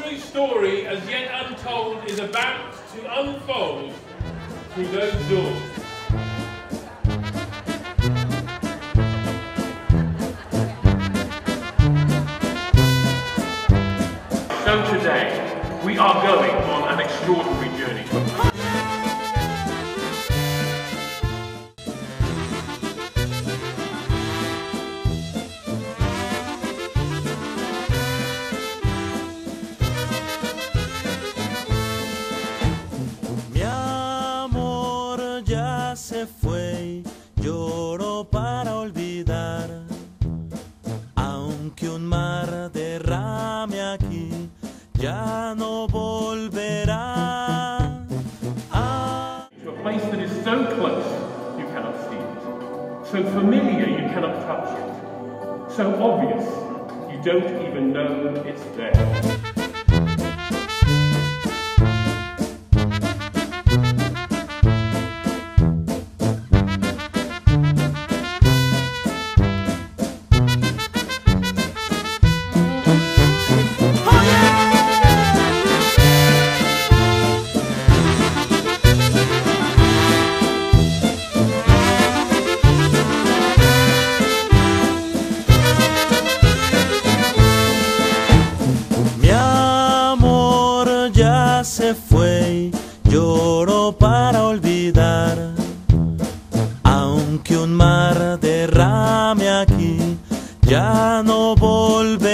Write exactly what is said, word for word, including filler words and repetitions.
extraordinary story as yet untold is about to unfold through those doors. So today, we are going on an extraordinary journey. Se fue, lloró para olvidar, aunque un mar derrame aquí, ya no volverá. Ah. To a place that is so close you cannot see it, so familiar you cannot touch it, so obvious you don't even know it's there. Se fue, lloró para olvidar, aunque un mar derrame aquí, ya no volverá.